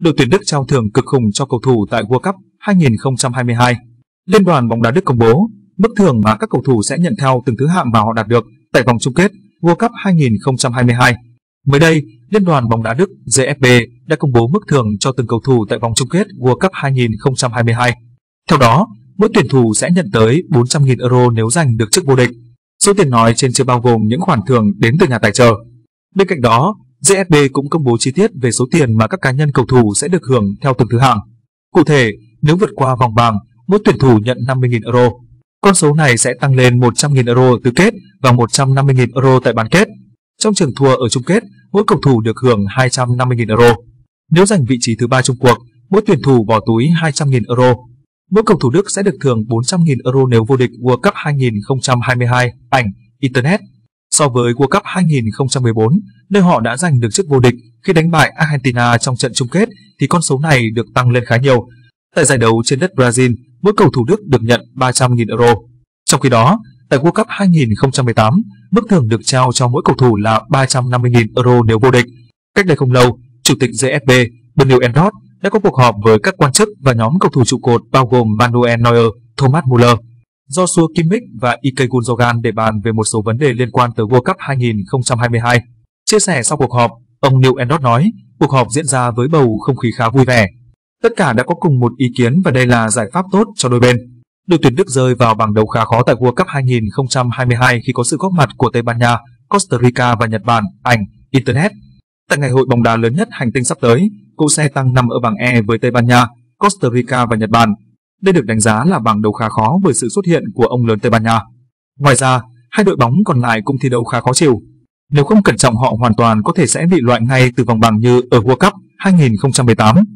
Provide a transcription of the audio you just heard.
đội tuyển Đức trao thưởng cực khủng cho cầu thủ tại World Cup 2022. Liên đoàn bóng đá Đức công bố mức thưởng mà các cầu thủ sẽ nhận theo từng thứ hạng mà họ đạt được tại vòng chung kết World Cup 2022. Mới đây, Liên đoàn bóng đá Đức DFB đã công bố mức thưởng cho từng cầu thủ tại vòng chung kết World Cup 2022. Theo đó, mỗi tuyển thủ sẽ nhận tới 400.000 euro nếu giành được chức vô địch. Số tiền nói trên chưa bao gồm những khoản thưởng đến từ nhà tài trợ. Bên cạnh đó, DFB cũng công bố chi tiết về số tiền mà các cá nhân cầu thủ sẽ được hưởng theo từng thứ hạng. Cụ thể, nếu vượt qua vòng bảng, mỗi tuyển thủ nhận 50.000 euro. Con số này sẽ tăng lên 100.000 euro tứ kết và 150.000 euro tại bán kết. Trong trường thua ở chung kết, mỗi cầu thủ được hưởng 250.000 euro. Nếu giành vị trí thứ 3 chung cuộc, mỗi tuyển thủ bỏ túi 200.000 euro. Mỗi cầu thủ Đức sẽ được thưởng 400.000 euro nếu vô địch World Cup 2022. Ảnh Internet. So với World Cup 2014, nơi họ đã giành được chức vô địch khi đánh bại Argentina trong trận chung kết, thì con số này được tăng lên khá nhiều. Tại giải đấu trên đất Brazil, mỗi cầu thủ Đức được nhận 300.000 euro. Trong khi đó, tại World Cup 2018, mức thưởng được trao cho mỗi cầu thủ là 350.000 euro nếu vô địch. Cách đây không lâu, Chủ tịch GFB, Bernie Endorf, đã có cuộc họp với các quan chức và nhóm cầu thủ trụ cột bao gồm Manuel Neuer, Thomas Müller, Joshua Kimmich và Ilkay Gundogan để bàn về một số vấn đề liên quan tới World Cup 2022. Chia sẻ sau cuộc họp, ông Neil Endorf nói, cuộc họp diễn ra với bầu không khí khá vui vẻ. Tất cả đã có cùng một ý kiến và đây là giải pháp tốt cho đôi bên. Đội tuyển Đức rơi vào bảng đấu khá khó tại World Cup 2022 khi có sự góp mặt của Tây Ban Nha, Costa Rica và Nhật Bản. Ảnh Internet. Tại ngày hội bóng đá lớn nhất hành tinh sắp tới, cỗ xe tăng nằm ở bảng E với Tây Ban Nha, Costa Rica và Nhật Bản. Đây được đánh giá là bảng đấu khá khó bởi sự xuất hiện của ông lớn Tây Ban Nha. Ngoài ra, hai đội bóng còn lại cũng thi đấu khá khó chịu. Nếu không cẩn trọng họ hoàn toàn có thể sẽ bị loại ngay từ vòng bảng như ở World Cup 2018.